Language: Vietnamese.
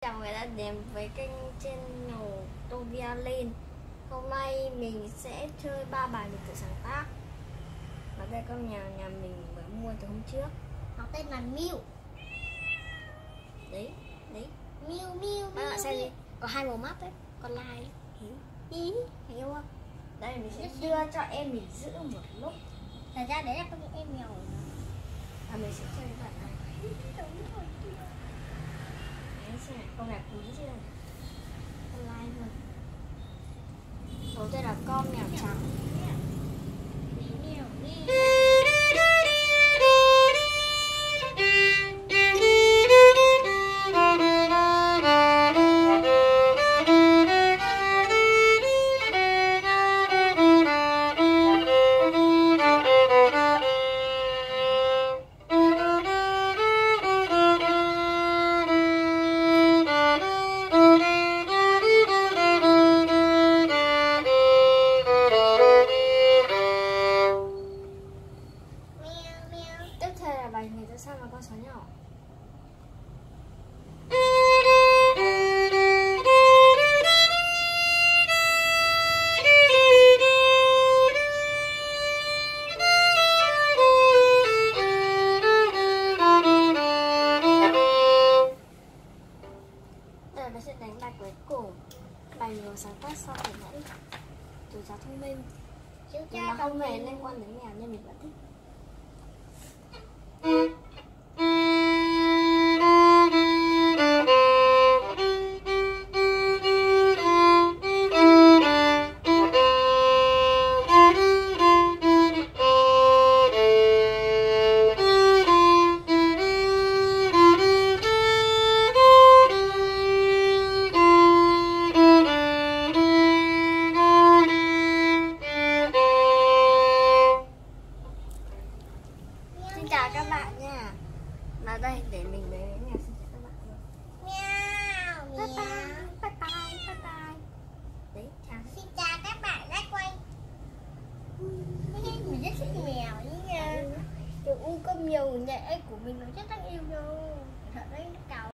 Chào người đã đến với kênh channel Tovia Lên. Hôm nay mình sẽ chơi 3 bài biệt thự sáng tác. Và đây con nhà mình mới mua từ hôm trước. Nó tên là Mew. Đấy. Mew. Các bạn xem đi, có 2 màu mắt đấy, con lai thấy không? Đây mình sẽ đưa cho em mình giữ một lúc. Thật ra đấy là con em mèo. Mình sẽ chơi cái bản này. Đấy, xem này, con này quý chưa? Con lai luôn. Đầu tiên là con mèo trắng. Tiếp theo là bài người ta sao mà con sói nhỏ. Đây là nó sẽ đánh bài cuối cùng. Bài người sáng tác sau thì nãy chủ giáo thông minh. Nhưng nó không hề liên quan đến mèo nên mình vẫn thích. Xin chào các bạn nha. Và đây để mình về nhà xin chào các bạn luôn. Meow. Bye bye. Đấy, chào. Xin chào các bạn đã quay. Mình rất thích mèo nha. Kiểu con mèo nhẹ của mình nó rất đáng yêu đâu. Thật đấy, cào.